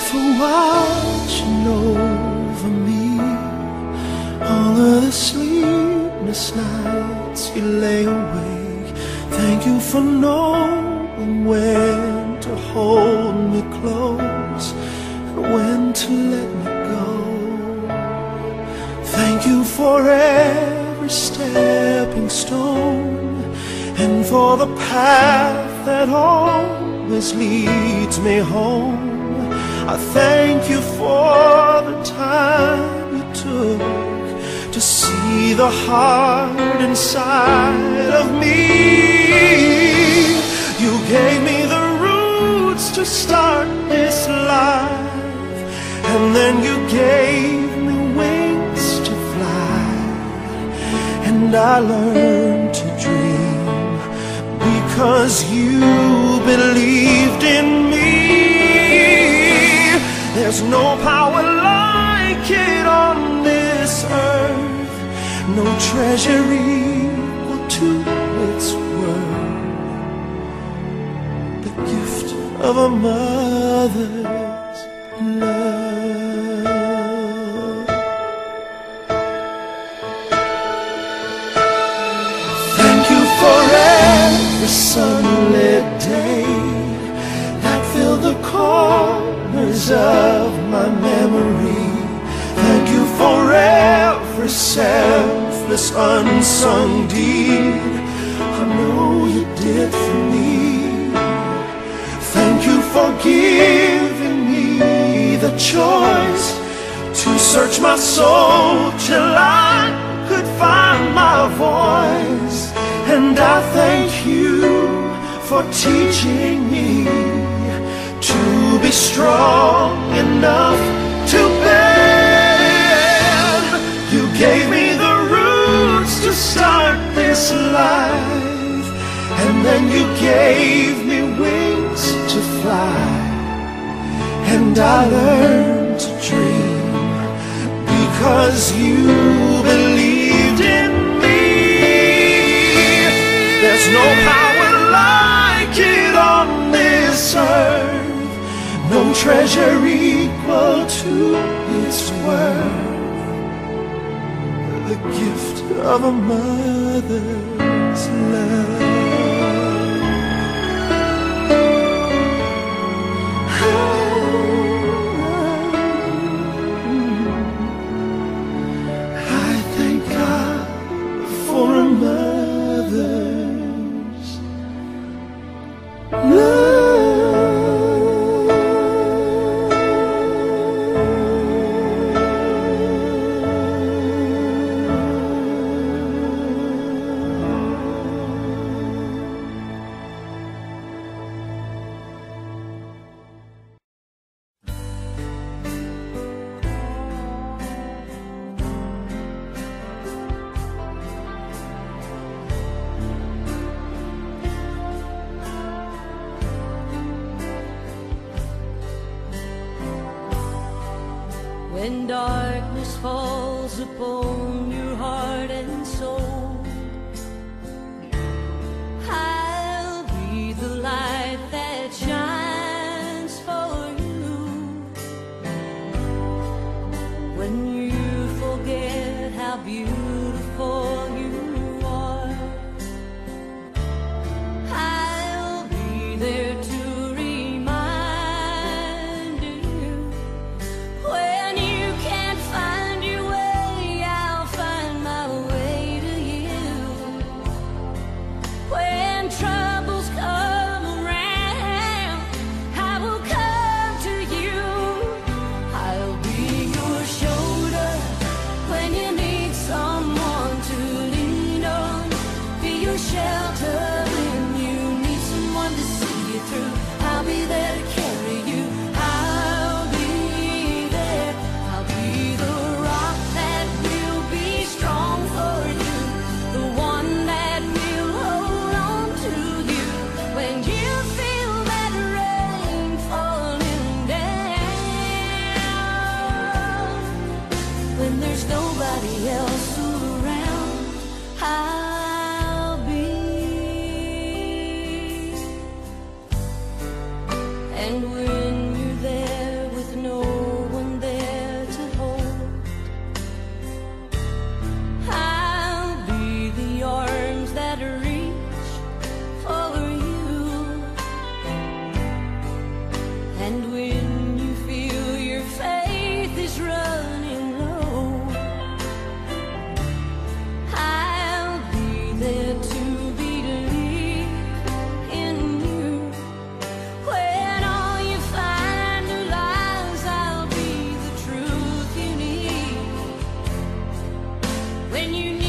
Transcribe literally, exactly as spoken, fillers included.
for watching over me. All of the sleepless nights you lay awake. Thank you for knowing when to hold me close and when to let me go. Thank you for every stepping stone and for the path that always leads me home. I thank you for the time you took to see the heart inside of me. You gave me the roots to start this life, and then you gave me wings to fly, and I learned to dream because you believed in me. There's no power like it on this earth, no treasure equal to its worth. The gift of a mother's love. Thank you for every sunlit day that filled the corners of my memory. Thank you for every selfless unsung deed I know you did for me. Thank you for giving me the choice to search my soul till I could find my voice. And I thank you for teaching me to be strong enough to bend. You gave me the roots to start this life, and then you gave me wings to fly, and I learned to dream because you believed in me. There's no power like it on this earth, no treasure equal to its worth. The gift of a mother's love. I thank God for a mother's love. When darkness falls upon your heart and soul, I'll be the light that shines for you. When you forget how beautiful you are, I'll be there to remind you. When you can't find your way, I'll find my way to you. When troubles come around, I will come to you. I'll be your shoulder when you need someone to when you